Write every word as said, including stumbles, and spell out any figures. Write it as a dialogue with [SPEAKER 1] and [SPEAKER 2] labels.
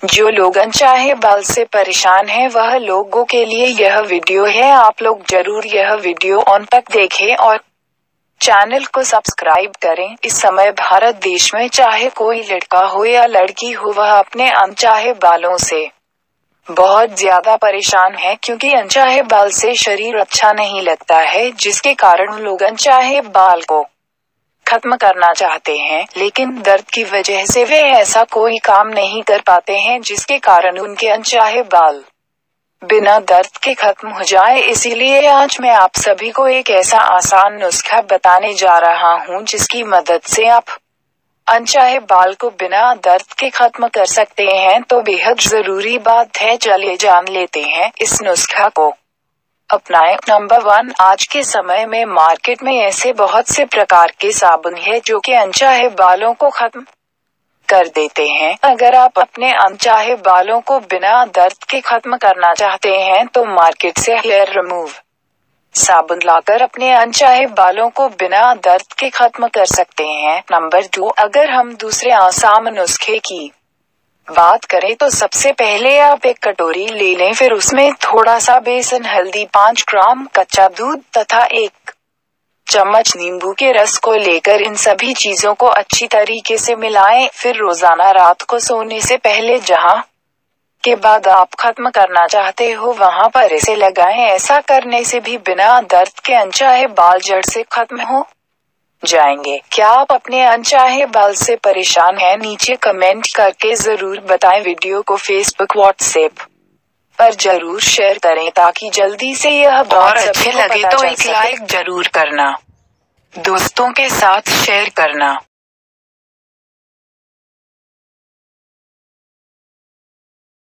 [SPEAKER 1] जो लोग अनचाहे बाल से परेशान हैं वह लोगों के लिए यह वीडियो है। आप लोग जरूर यह वीडियो अंत तक देखें और चैनल को सब्सक्राइब करें। इस समय भारत देश में चाहे कोई लड़का हो या लड़की हो, वह अपने अनचाहे बालों से बहुत ज्यादा परेशान है, क्योंकि अनचाहे बाल से शरीर अच्छा नहीं लगता है, जिसके कारण लोग अनचाहे बाल को खत्म करना चाहते हैं, लेकिन दर्द की वजह से वे ऐसा कोई काम नहीं कर पाते हैं जिसके कारण उनके अनचाहे बाल बिना दर्द के खत्म हो जाए। इसीलिए आज मैं आप सभी को एक ऐसा आसान नुस्खा बताने जा रहा हूं जिसकी मदद से आप अनचाहे बाल को बिना दर्द के खत्म कर सकते हैं। तो बेहद जरूरी बात है, चलिए जान लेते हैं इस नुस्खा को अपनाएं। नंबर वन, आज के समय में मार्केट में ऐसे बहुत से प्रकार के साबुन है जो कि अनचाहे बालों को खत्म कर देते हैं। अगर आप अपने अनचाहे बालों को बिना दर्द के खत्म करना चाहते हैं तो मार्केट से हेयर रिमूव साबुन लाकर अपने अनचाहे बालों को बिना दर्द के खत्म कर सकते हैं। नंबर दो, अगर हम दूसरे आसान नुस्खे की बात करें तो सबसे पहले आप एक कटोरी ले लें, फिर उसमें थोड़ा सा बेसन, हल्दी, पाँच ग्राम कच्चा दूध तथा एक चम्मच नींबू के रस को लेकर इन सभी चीजों को अच्छी तरीके से मिलाएं। फिर रोजाना रात को सोने से पहले जहां के बाद आप खत्म करना चाहते हो वहां पर इसे लगाएं। ऐसा करने से भी बिना दर्द के अनचाहे बाल जड़ से खत्म हो जाएंगे। क्या आप अपने अनचाहे बाल से परेशान हैं? नीचे कमेंट करके जरूर बताएं। वीडियो को फेसबुक, व्हाट्सएप पर जरूर शेयर करें ताकि जल्दी से यह बात अच्छे लगे तो एक लाइक जरूर करना, दोस्तों के साथ शेयर करना।